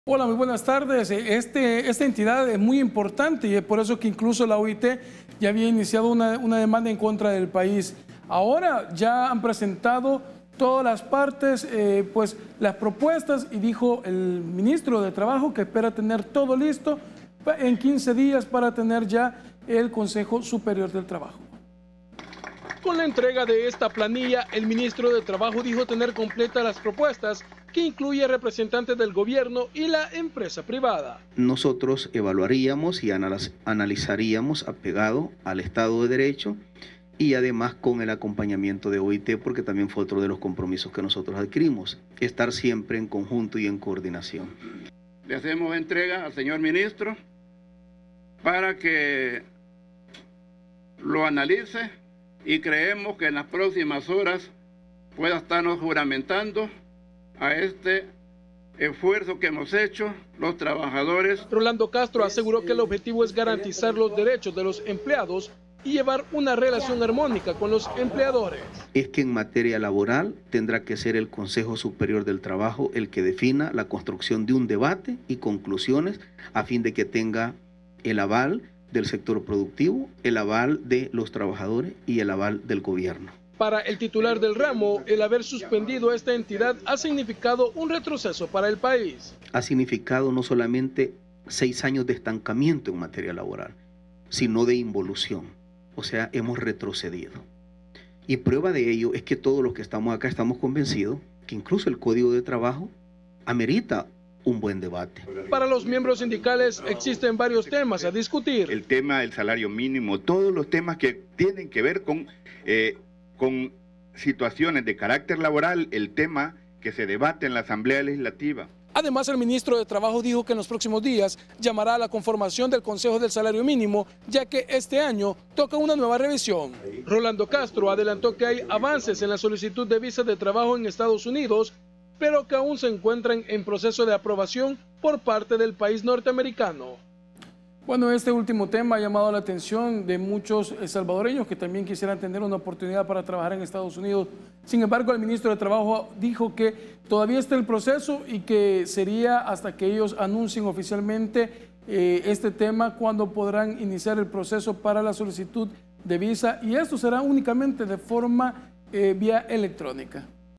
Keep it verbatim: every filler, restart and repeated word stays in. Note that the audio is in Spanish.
Hola, muy buenas tardes. Este, esta entidad es muy importante y es por eso que incluso la O I T ya había iniciado una, una demanda en contra del país. Ahora ya han presentado todas las partes, eh, pues las propuestas, y dijo el ministro de Trabajo que espera tener todo listo en quince días para tener ya el Consejo Superior del Trabajo. Con la entrega de esta planilla, el ministro de Trabajo dijo tener completas las propuestas, que incluye representantes del gobierno y la empresa privada. Nosotros evaluaríamos y analizaríamos apegado al Estado de Derecho y además con el acompañamiento de O I T, porque también fue otro de los compromisos que nosotros adquirimos, estar siempre en conjunto y en coordinación. Le hacemos entrega al señor ministro para que lo analice y creemos que en las próximas horas pueda estarnos juramentando a este esfuerzo que hemos hecho los trabajadores. Rolando Castro aseguró que el objetivo es garantizar los derechos de los empleados y llevar una relación armónica con los empleadores. Es que en materia laboral tendrá que ser el Consejo Superior del Trabajo el que defina la construcción de un debate y conclusiones a fin de que tenga el aval del sector productivo, el aval de los trabajadores y el aval del gobierno. Para el titular del ramo, el haber suspendido a esta entidad ha significado un retroceso para el país. Ha significado no solamente seis años de estancamiento en materia laboral, sino de involución. O sea, hemos retrocedido. Y prueba de ello es que todos los que estamos acá estamos convencidos que incluso el Código de Trabajo amerita un buen debate. Para los miembros sindicales existen varios temas a discutir. El tema del salario mínimo, todos los temas que tienen que ver con, eh, con situaciones de carácter laboral, el tema que se debate en la Asamblea Legislativa. Además, el ministro de Trabajo dijo que en los próximos días llamará a la conformación del Consejo del Salario Mínimo, ya que este año toca una nueva revisión. Rolando Castro adelantó que hay avances en la solicitud de visa de trabajo en Estados Unidos, pero que aún se encuentran en proceso de aprobación por parte del país norteamericano. Bueno, este último tema ha llamado la atención de muchos salvadoreños que también quisieran tener una oportunidad para trabajar en Estados Unidos. Sin embargo, el ministro de Trabajo dijo que todavía está el proceso y que sería hasta que ellos anuncien oficialmente eh, este tema cuando podrán iniciar el proceso para la solicitud de visa, y esto será únicamente de forma eh, vía electrónica.